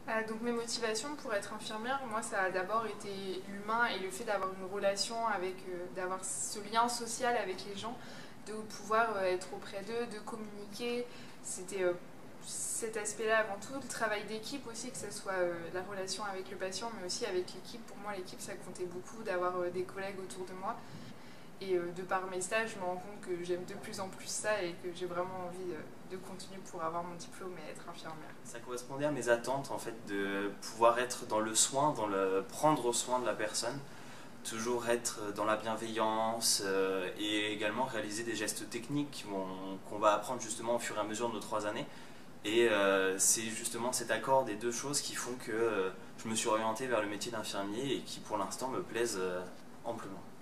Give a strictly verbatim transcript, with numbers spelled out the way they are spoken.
Euh, donc mes motivations pour être infirmière, moi ça a d'abord été l'humain et le fait d'avoir une relation avec, euh, d'avoir ce lien social avec les gens, de pouvoir euh, être auprès d'eux, de communiquer. C'était euh, cet aspect-là avant tout, le travail d'équipe aussi, que ce soit euh, la relation avec le patient, mais aussi avec l'équipe. Pour moi, l'équipe ça comptait beaucoup, d'avoir euh, des collègues autour de moi. Et euh, de par mes stages, je me rends compte que j'aime de plus en plus ça et que j'ai vraiment envie euh, de continuer pour avoir mon diplôme et être infirmière. Ça correspondait à mes attentes en fait de pouvoir être dans le soin, dans le prendre soin de la personne, toujours être dans la bienveillance euh, et également réaliser des gestes techniques qu'on qu'on va apprendre justement au fur et à mesure de nos trois années. Et euh, c'est justement cet accord des deux choses qui font que euh, je me suis orienté vers le métier d'infirmier et qui pour l'instant me plaisent euh, amplement.